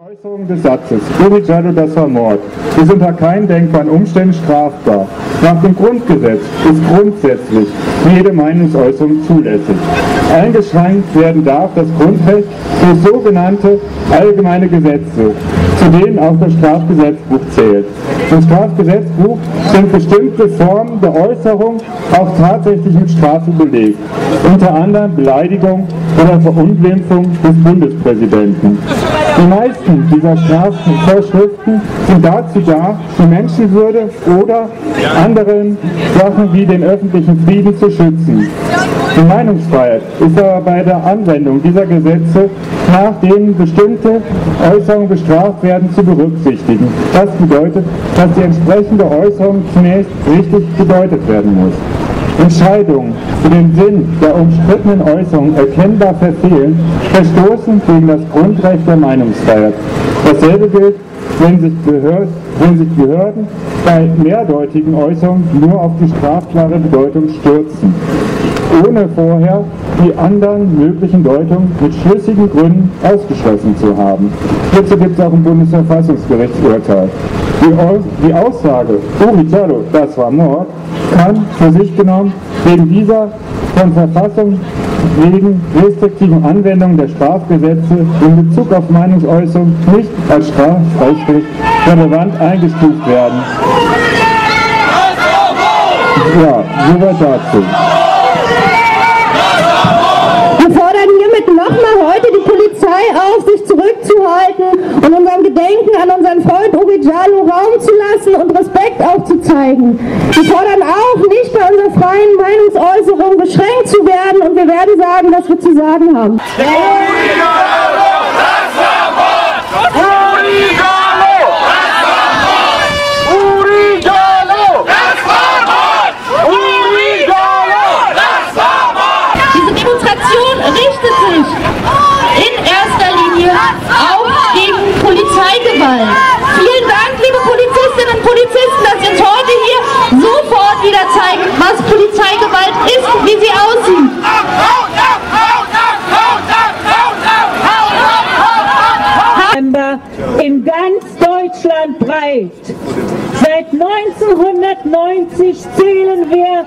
Äußerung des Satzes, Uri Jallo, das war Mord, ist unter keinen denkbaren Umständen strafbar. Nach dem Grundgesetz ist grundsätzlich jede Meinungsäußerung zulässig. Eingeschränkt werden darf das Grundrecht durch sogenannte allgemeine Gesetze, zu denen auch das Strafgesetzbuch zählt. Im Strafgesetzbuch sind bestimmte Formen der Äußerung auch tatsächlich mit Strafe belegt, unter anderem Beleidigung oder Verunglimpfung des Bundespräsidenten. Die meisten dieser Strafvorschriften sind dazu da, die Menschenwürde oder anderen Sachen wie den öffentlichen Frieden zu schützen. Die Meinungsfreiheit ist aber bei der Anwendung dieser Gesetze, nach denen bestimmte Äußerungen bestraft werden, zu berücksichtigen. Das bedeutet, dass die entsprechende Äußerung zunächst richtig gedeutet werden muss. Entscheidungen, die den Sinn der umstrittenen Äußerung erkennbar verfehlen, verstoßen gegen das Grundrecht der Meinungsfreiheit. Dasselbe gilt, wenn sich Behörden bei mehrdeutigen Äußerungen nur auf die strafklare Bedeutung stürzen, ohne vorher die anderen möglichen Deutungen mit schlüssigen Gründen ausgeschlossen zu haben. Hierzu gibt es auch ein Bundesverfassungsgerichtsurteil. Die Aussage, Uri Jallo, das war Mord, kann für sich genommen wegen dieser von Verfassung wegen restriktiven Anwendung der Strafgesetze in Bezug auf Meinungsäußerung nicht als strafrechtlich relevant eingestuft werden. Ja, soweit dazu. Wir fordern hiermit nochmal heute die Polizei auf, sich zurückzuhalten und unserem Gedenken an unseren Freund Uri Jallo Raum zu lassen und Respekt auch zu zeigen. Wir fordern auch, nicht bei unserer freien Meinungsäußerung beschränkt zu werden, und wir werden sagen, was wir zu sagen haben. Uri Jallo, das war Mord! Uri Jallo, das war Mord! Uri Jallo, das war Mord! Uri Jallo, das war Mord! Diese Demonstration richtet sich in erster Linie auch gegen Polizeigewalt. Vielen Dank, liebe Polizistinnen und Polizisten, dass Sie uns heute hier sofort wieder zeigen, was Polizeigewalt ist und wie sie aussieht. In ganz Deutschland breit. Seit 1990 zählen wir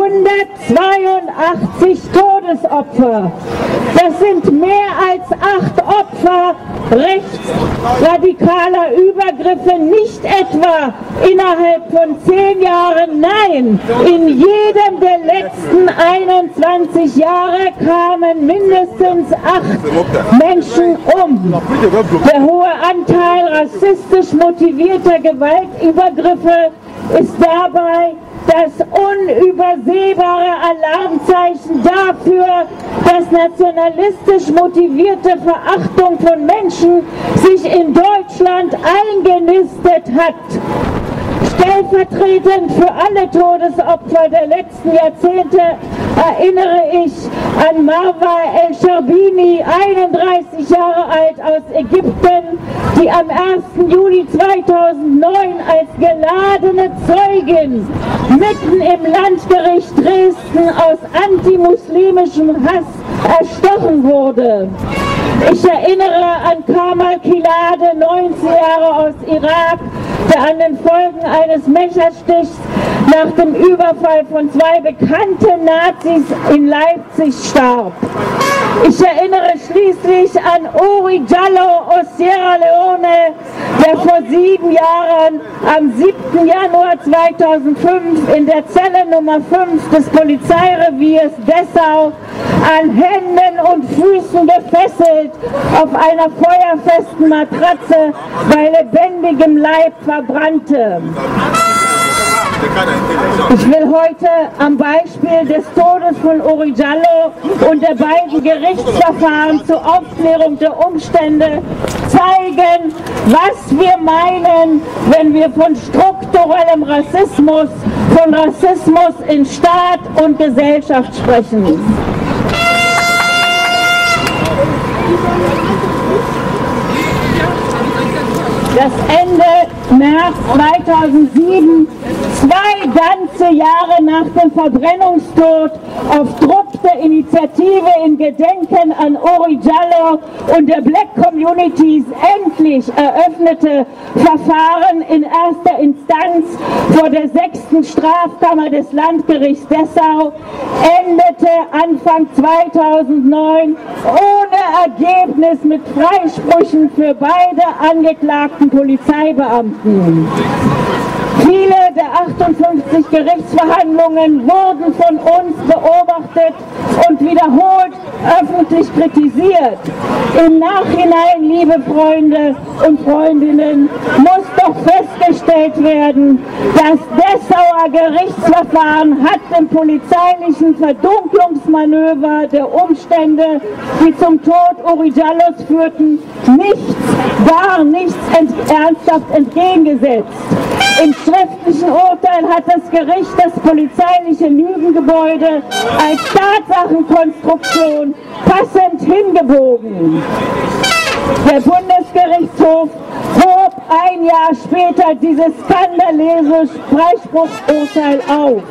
182 Todesopfer. Das sind mehr als 8 Opfer rechtsradikaler Übergriffe, nicht etwa innerhalb von 10 Jahren, nein, in jedem der letzten 21 Jahre kamen mindestens 8 Menschen um. Der hohe Anteil rassistisch motivierter Gewaltübergriffe ist dabei das unübersehbare Alarmzeichen dafür, dass nationalistisch motivierte Verachtung von Menschen sich in Deutschland eingenistet hat. Stellvertretend für alle Todesopfer der letzten Jahrzehnte erinnere ich an Marwa El-Sharbini, 31 Jahre alt aus Ägypten, die am 1. Juli 2009 als geladene Zeugin mitten im Landgericht Dresden aus antimuslimischem Hass erstochen wurde. Ich erinnere an Kamal Kilade, 19 Jahre aus Irak, der an den Folgen eines Messerstichs nach dem Überfall von 2 bekannten Nazis in Leipzig starb. Ich erinnere schließlich an Uri Jallo aus Sierra Leone, der vor 7 Jahren am 7. Januar 2005 in der Zelle Nummer 5 des Polizeireviers Dessau an Händen und Füßen gefesselt auf einer feuerfesten Matratze bei lebendigem Leib verbrannte. Ich will heute am Beispiel des Todes von Uri Jallo und der beiden Gerichtsverfahren zur Aufklärung der Umstände zeigen, was wir meinen, wenn wir von strukturellem Rassismus, von Rassismus in Staat und Gesellschaft sprechen. Das Ende März 2007 2 ganze Jahre nach dem Verbrennungstod auf Druck der Initiative in Gedenken an Uri Jalloh und der Black Communities endlich eröffnete Verfahren in erster Instanz vor der 6. Strafkammer des Landgerichts Dessau endete Anfang 2009 ohne Ergebnis mit Freisprüchen für beide angeklagten Polizeibeamten. Viele der 58 Gerichtsverhandlungen wurden von uns beobachtet und wiederholt öffentlich kritisiert. Im Nachhinein, liebe Freunde und Freundinnen, muss doch festgestellt werden, das Dessauer Gerichtsverfahren hat dem polizeilichen Verdunklungsmanöver der Umstände, die zum Tod Uri Jallohs führten, gar nichts ernsthaft entgegengesetzt. Im schriftlichen Urteil hat das Gericht das polizeiliche Lügengebäude als Tatsachenkonstruktion passend hingebogen. Der Bundesgerichtshof hob ein Jahr später dieses skandalöse Freispruchsurteil auf.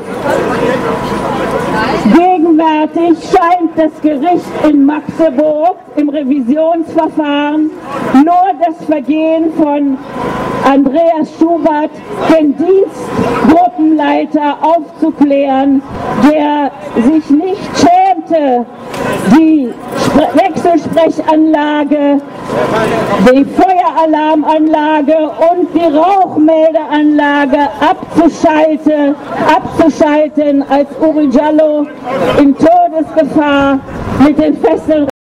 Gegenwärtig scheint das Gericht in Magdeburg im Revisionsverfahren nur das Vergehen von Andreas Schubert, den Dienstgruppenleiter, aufzuklären, der sich nicht schämte, die Wechselsprechanlage, die Feueralarmanlage und die Rauchmeldeanlage abzuschalten, als Uri Jalloh in Todesgefahr mit den Fesseln